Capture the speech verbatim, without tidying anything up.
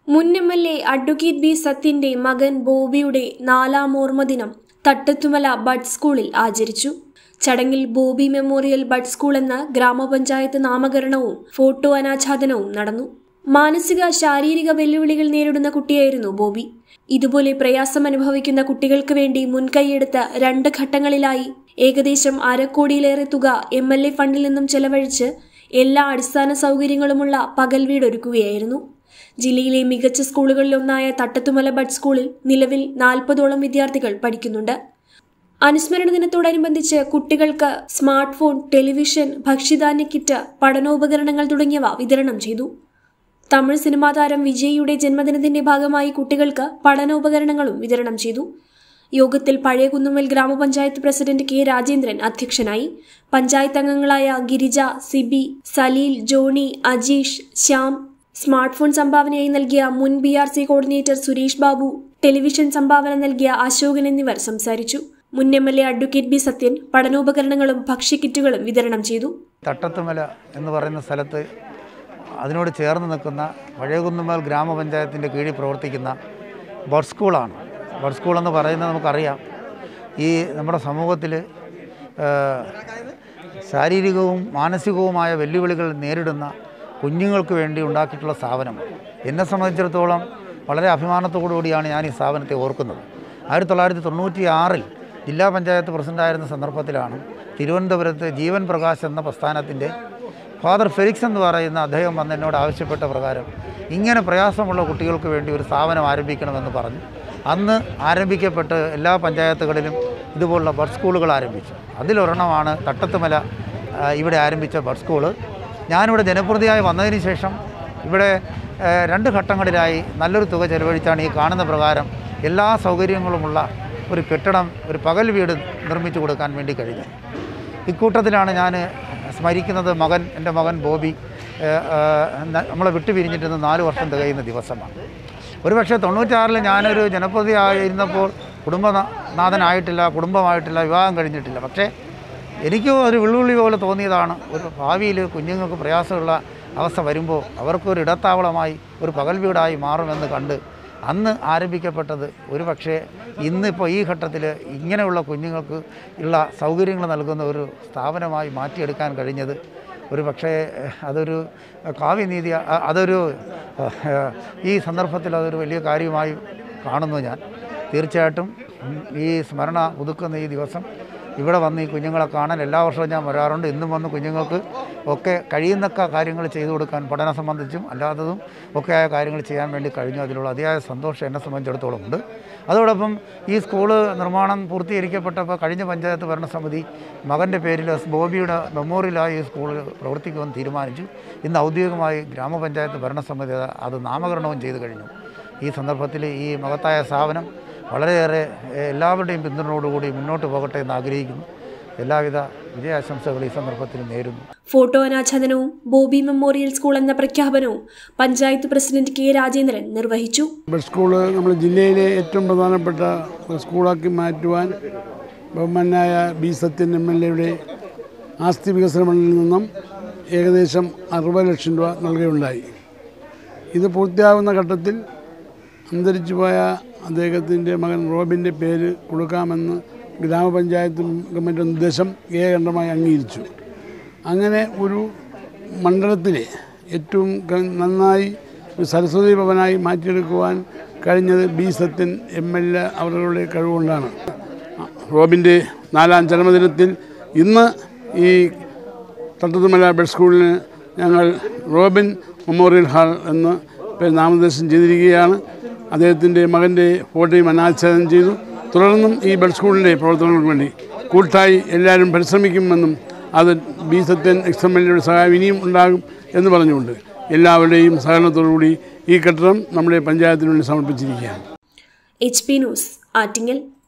മുൻ M L A advocate B സത്യന്റെ മകൻ ബോബിയുടെ നാലാം ഓർമ്മദിനം തട്ടത്തുമല ബഡ് സ്കൂളിൽ ആചരിച്ചു. ചടങ്ങിൽ ബോബി മെമ്മോറിയൽ ബഡ് സ്കൂൾ എന്ന ഗ്രാമപഞ്ചായത്ത് നാമകരണവും ഫോട്ടോ അനാച്ഛാദനവും നടന്നു. മാനസിക ശാരീരിക വെല്ലുവിളികൾ നേരിടുന്ന കുട്ടിയായിരുന്നു ബോബി. ഇതുപോലെ പ്രയാസം അനുഭവിക്കുന്ന കുട്ടികൾക്ക് വേണ്ടി മുൻകൈയെടുത്ത രണ്ട് ഘട്ടങ്ങളിലായി ഏകദേശം അരക്കോടിയിലേറെ തുക എം എൽ എ ഫണ്ടിൽ നിന്നും ചെലവഴിച്ച് എല്ലാ അടിസ്ഥാന സൗകര്യങ്ങളുമുള്ള പകൽ വീടൊരുക്കുകയായിരുന്നു. ജില്ലയിലെ മികച്ച സ്കൂളുകളിലൊന്നായ തട്ടത്തുമല ബഡ് സ്കൂളിൽ നിലവിൽ നാൽപ്പതോളം വിദ്യാർത്ഥികൾ പഠിക്കുന്നുണ്ട്. അനുസ്മരണ ദിനത്തോടനുബന്ധിച്ച് കുട്ടികൾക്ക് സ്മാർട്ട് ഫോൺ, ടെലിവിഷൻ, ഭക്ഷ്യധാന്യ കിറ്റ്, പഠനോപകരണങ്ങൾ തുടങ്ങിയവ വിതരണം ചെയ്തു. തമിഴ് സിനിമാ താരം വിജയിയുടെ ജന്മദിനത്തിന്റെ ഭാഗമായി കുട്ടികൾക്ക് പഠനോപകരണങ്ങളും വിതരണം ചെയ്തു. യോഗത്തിൽ പഴയ കുന്നുമ്മൽ ഗ്രാമപഞ്ചായത്ത് പ്രസിഡന്റ് കെ രാജേന്ദ്രൻ അധ്യക്ഷനായി. പഞ്ചായത്ത് അംഗങ്ങളായ ഗിരിജ, സിബി, സലീൽ, ജോണി, അജീഷ്, ശ്യാം, സ്മാർട്ട് ഫോൺ സംഭാവനയായി നൽകിയ മുൻ B R C coordinator Suresh Babu, television സംഭാവന നൽകിയ അശോകൻ എന്നിവർ സംസാരിച്ചു. മുൻ M L A advocate B Sathyan പഠനോപകരണങ്ങളും ഭക്ഷ്യക്കിറ്റുകളും വിതരണം ചെയ്തു. തട്ടത്തുമല എന്ന് പറയുന്ന സ്ഥലത്ത് അതിനോട് ചേർന്ന് നിൽക്കുന്ന പഴയകുന്നുമ്മൽ ഗ്രാമപഞ്ചായത്തിൻ്റെ കീഴിൽ പ്രവർത്തിക്കുന്ന ബഡ് സ്കൂളാണ്. ബഡ് സ്കൂൾ എന്ന് പറയുന്നത് നമുക്കറിയാം, ഈ നമ്മുടെ സമൂഹത്തിൽ ശാരീരികവും മാനസികവുമായ വെല്ലുവിളികൾ നേരിടുന്ന കുഞ്ഞുങ്ങൾക്ക് വേണ്ടി ഉണ്ടാക്കിയിട്ടുള്ള സ്ഥാപനം. എന്നെ സംബന്ധിച്ചിടത്തോളം വളരെ അഭിമാനത്തോടു കൂടിയാണ് ഞാൻ ഈ സ്ഥാപനത്തെ ഓർക്കുന്നത്. ആയിരത്തി തൊള്ളായിരത്തി തൊണ്ണൂറ്റി ആറിൽ ജില്ലാ പഞ്ചായത്ത് പ്രസിഡൻ്റായിരുന്ന സന്ദർഭത്തിലാണ് തിരുവനന്തപുരത്ത് ജീവൻ പ്രകാശ് എന്ന പ്രസ്ഥാനത്തിൻ്റെ ഫാദർ ഫെലിക്സ് എന്ന് പറയുന്ന അദ്ദേഹം വന്ന് എന്നോട് ആവശ്യപ്പെട്ട പ്രകാരം ഇങ്ങനെ പ്രയാസമുള്ള കുട്ടികൾക്ക് വേണ്ടി ഒരു സ്ഥാപനം ആരംഭിക്കണമെന്ന് പറഞ്ഞു. അന്ന് ആരംഭിക്കപ്പെട്ട് എല്ലാ പഞ്ചായത്തുകളിലും ഇതുപോലുള്ള ബഡ് സ്കൂളുകൾ ആരംഭിച്ചു. അതിലൊരെണ്ണമാണ് തട്ടത്തുമല ഇവിടെ ആരംഭിച്ച ബഡ് സ്കൂള്. ഞാനിവിടെ ജനപ്രതിയായി വന്നതിന് ശേഷം ഇവിടെ രണ്ട് ഘട്ടങ്ങളിലായി നല്ലൊരു തുക ചെലവഴിച്ചാണ് ഈ കാണുന്ന പ്രകാരം എല്ലാ സൗകര്യങ്ങളുമുള്ള ഒരു കെട്ടിടം, ഒരു പകൽ വീട് നിർമ്മിച്ചു കൊടുക്കാൻ വേണ്ടി കഴിഞ്ഞു. ഇക്കൂട്ടത്തിലാണ് ഞാൻ സ്മരിക്കുന്നത് മകൻ എൻ്റെ മകൻ ബോബി നമ്മളെ വിട്ടുപിരിഞ്ഞിട്ട് നാല് വർഷം തികയുന്ന ദിവസമാണ്. ഒരുപക്ഷെ തൊണ്ണൂറ്റാറിൽ ഞാനൊരു ജനപ്രതി ആയിരുന്നപ്പോൾ കുടുംബനാഥനായിട്ടില്ല, കുടുംബമായിട്ടില്ല, വിവാഹം കഴിഞ്ഞിട്ടില്ല. പക്ഷേ എനിക്കും ഒരു വെള്ളുവിളി പോലെ തോന്നിയതാണ്, ഒരു ഭാവിയിൽ കുഞ്ഞുങ്ങൾക്ക് പ്രയാസമുള്ള അവസ്ഥ വരുമ്പോൾ അവർക്കൊരു ഇടത്താവളമായി ഒരു പകൽ വീടായി മാറുമെന്ന് കണ്ട് അന്ന് ആരംഭിക്കപ്പെട്ടത് ഒരു പക്ഷേ ഇന്നിപ്പോൾ ഈ ഘട്ടത്തിൽ ഇങ്ങനെയുള്ള കുഞ്ഞുങ്ങൾക്ക് ഉള്ള സൗകര്യങ്ങൾ നൽകുന്ന ഒരു സ്ഥാപനമായി മാറ്റിയെടുക്കാൻ കഴിഞ്ഞത് ഒരു പക്ഷേ അതൊരു കാവ്യനീതി, അതൊരു ഈ സന്ദർഭത്തിൽ അതൊരു വലിയ കാര്യമായി കാണുന്നു. ഞാൻ തീർച്ചയായിട്ടും ഈ സ്മരണ പുതുക്കുന്ന ഈ ദിവസം ഇവിടെ വന്ന് ഈ കുഞ്ഞുങ്ങളെ കാണാൻ എല്ലാ വർഷവും ഞാൻ വരാറുണ്ട്. ഇന്നും വന്ന് കുഞ്ഞുങ്ങൾക്ക് ഒക്കെ കഴിയുന്നൊക്കെ കാര്യങ്ങൾ ചെയ്തു കൊടുക്കാൻ, പഠനം സംബന്ധിച്ചും അല്ലാത്തതും ഒക്കെ ആയ കാര്യങ്ങൾ ചെയ്യാൻ വേണ്ടി കഴിഞ്ഞു. അതിലുള്ള അതിയായ സന്തോഷം എന്നെ സംബന്ധിച്ചിടത്തോളം ഉണ്ട്. അതോടൊപ്പം ഈ സ്കൂള് നിർമ്മാണം പൂർത്തീകരിക്കപ്പെട്ടപ്പോൾ കഴിഞ്ഞ പഞ്ചായത്ത് ഭരണസമിതി മകൻ്റെ പേരിൽ ബോബിയുടെ മെമ്മോറിയലായി ഈ സ്കൂൾ പ്രവർത്തിക്കുമെന്ന് തീരുമാനിച്ചു. ഇന്ന് ഔദ്യോഗികമായി ഗ്രാമപഞ്ചായത്ത് ഭരണസമിതി അത് നാമകരണവും ചെയ്തു കഴിഞ്ഞു. ഈ സന്ദർഭത്തിൽ ഈ മഹത്തായ സ്ഥാപനം വളരെയേറെ എല്ലാവരുടെയും പിന്തുണയോടുകൂടി മുന്നോട്ട് പോകട്ടെ എന്ന് ആഗ്രഹിക്കുന്നു. എല്ലാവിധ വിജയാശംസകൾ ഈ സന്ദർഭത്തിൽ നേരുന്നു. ഫോട്ടോ അനാച്ഛാദനവും ബോബി മെമ്മോറിയൽ സ്കൂൾ എന്ന പ്രഖ്യാപനവും പഞ്ചായത്ത് പ്രസിഡന്റ് കെ രാജേന്ദ്രൻ നിർവഹിച്ചു. ബഡ് സ്കൂൾ നമ്മുടെ ജില്ലയിലെ ഏറ്റവും പ്രധാനപ്പെട്ട സ്കൂളാക്കി മാറ്റുവാൻ ബഹുമാനായ ബി സത്യൻ എം എൽ എയുടെ ആസ്തി വികസന ഫണ്ടിൽ നിന്നും ഏകദേശം അറുപത് ലക്ഷം രൂപ നൽകുകയുണ്ടായി. ഇത് പൂർത്തിയാകുന്ന ഘട്ടത്തിൽ അന്തരിച്ചു പോയ അദ്ദേഹത്തിൻ്റെ മകൻ റോബിൻ്റെ പേര് കൊടുക്കാമെന്ന് ഗ്രാമപഞ്ചായത്ത് ഗവൺമെൻറ് നിർദ്ദേശം ഏകകണ്ഠമായി അംഗീകരിച്ചു. അങ്ങനെ ഒരു മണ്ഡലത്തിലെ ഏറ്റവും നന്നായി ഒരു സരസ്വതി ഭവനായി മാറ്റിയെടുക്കുവാൻ കഴിഞ്ഞത് B Sathyan M L A അവരുടെ കഴിവുകൊണ്ടാണ്. റോബിൻ്റെ നാലാം ജന്മദിനത്തിൽ ഇന്ന് ഈ തട്ടത്തുമല ബഡ് സ്കൂളിന് ഞങ്ങൾ റോബിൻ മെമ്മോറിയൽ ഹാൾ എന്ന് പേര് നാമനിർദ്ദേശം ചെയ്തിരിക്കുകയാണ്. അദ്ദേഹത്തിൻ്റെ മകൻ്റെ ഫോട്ടോയും അനാച്ഛാദനം ചെയ്തു. തുടർന്നും ഈ ബഡ് സ്കൂളിൻ്റെ പ്രവർത്തനങ്ങൾക്ക് വേണ്ടി കൂട്ടായി എല്ലാവരും പരിശ്രമിക്കുമെന്നും അത് B Sathyan ex M L എയുടെ സഹായം ഇനിയും ഉണ്ടാകും എന്ന് പറഞ്ഞുകൊണ്ട് എല്ലാവരുടെയും സഹകരണത്തോടുകൂടി ഈ കെട്ടിടം നമ്മുടെ പഞ്ചായത്തിന് വേണ്ടി സമർപ്പിച്ചിരിക്കുകയാണ്. H P news, Attingal.